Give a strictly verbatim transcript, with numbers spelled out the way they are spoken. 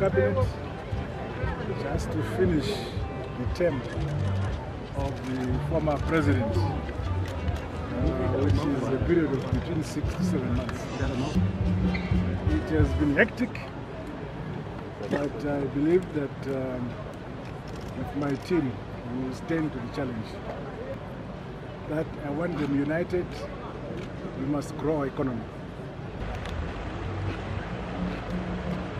cabinet just to finish the term of the former president, uh, which is a period of between six to seven months. It has been hectic, but I believe that um, with my team we will stand to the challenge. That I want them united. We must grow our economy.